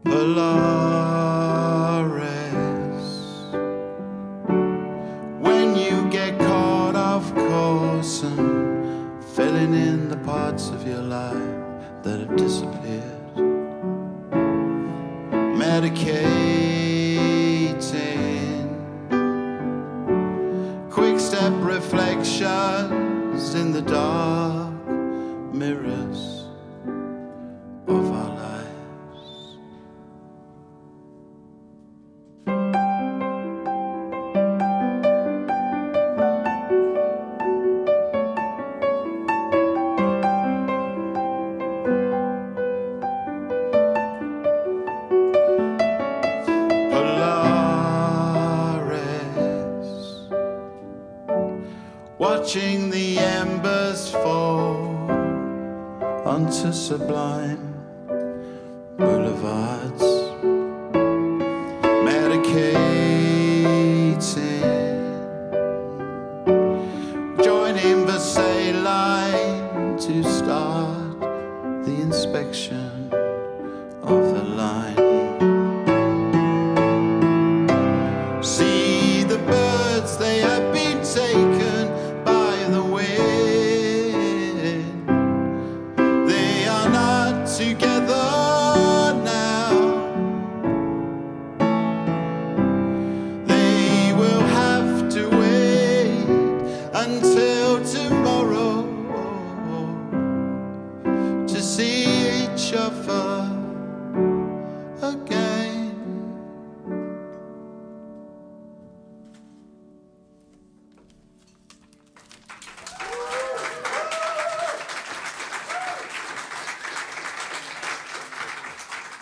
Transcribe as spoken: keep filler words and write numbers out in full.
Polaris. When you get caught off course and filling in the parts of your life that have disappeared, medicating, quick step reflections in the dark mirrors of our lives. Watching the embers fall onto sublime boulevards, medicating, joining Versailles line to start the inspection of the line. See the birds, they have been taken. Together now, they will have to wait until tomorrow to see each other.